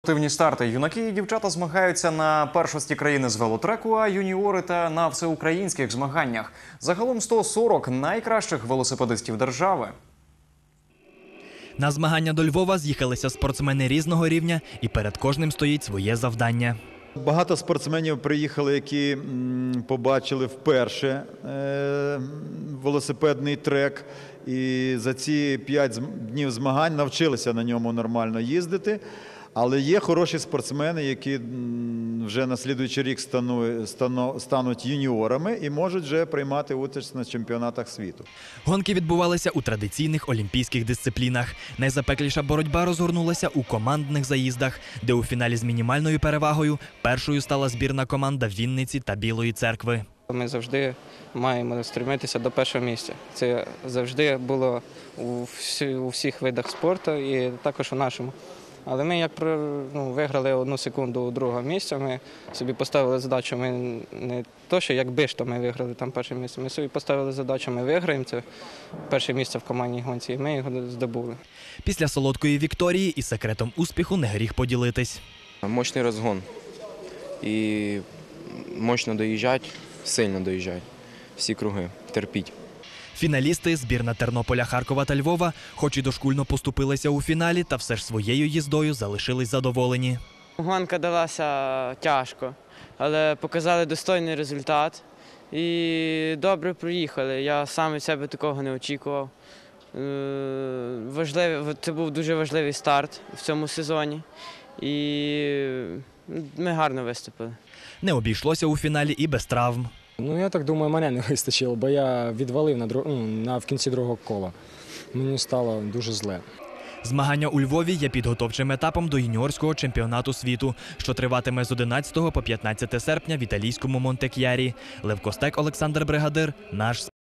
Спортивні старти. Юнаки і дівчата змагаються на першості країни з велотреку, а юніори та на всеукраїнських змаганнях. Загалом 140 найкращих велосипедистів держави. На змагання до Львова з'їхалися спортсмени різного рівня, і перед кожним стоїть своє завдання. Багато спортсменів приїхали, які побачили вперше велосипедний трек. І за ці 5 днів змагань навчилися на ньому нормально їздити. Але є хороші спортсмени, які вже на слідуючий рік стануть юніорами і можуть вже приймати участь на чемпіонатах світу. Гонки відбувалися у традиційних олімпійських дисциплінах. Найзапекліша боротьба розгорнулася у командних заїздах, де у фіналі з мінімальною перевагою першою стала збірна команда Вінниці та Білої Церкви. Ми завжди маємо стремитися до першого місця. Це завжди було у всіх видах спорту і також у нашому. Але ми виграли 1 секунду у другого місця, ми собі поставили задачу, ми не то, що якби ж то ми виграли там перше місце, ми собі поставили задачу, ми виграємо це перше місце в командній гонці, і ми його здобули. Після солодкої вікторії і секретом успіху не гріх поділитись. Мощний розгон і мощно доїжджать, сильно доїжджать, всі круги, терпіть. Фіналісти – збірна Тернополя, Харкова та Львова, хоч і дошкульно поступилися у фіналі, та все ж своєю їздою залишились задоволені. Гонка далася тяжко, але показали достойний результат і добре проїхали. Я сам від себе такого не очікував. Це був дуже важливий старт в цьому сезоні і ми гарно виступили. Не обійшлося у фіналі і без травм. Я так думаю, мене не вистачило, бо я відвалив в кінці другого кола. Мені стало дуже зле. Змагання у Львові є підготовчим етапом до юніорського чемпіонату світу, що триватиме з 11 по 15 серпня в італійському Монтек'ярі. Лев Костек, Олександр Бригадир, наш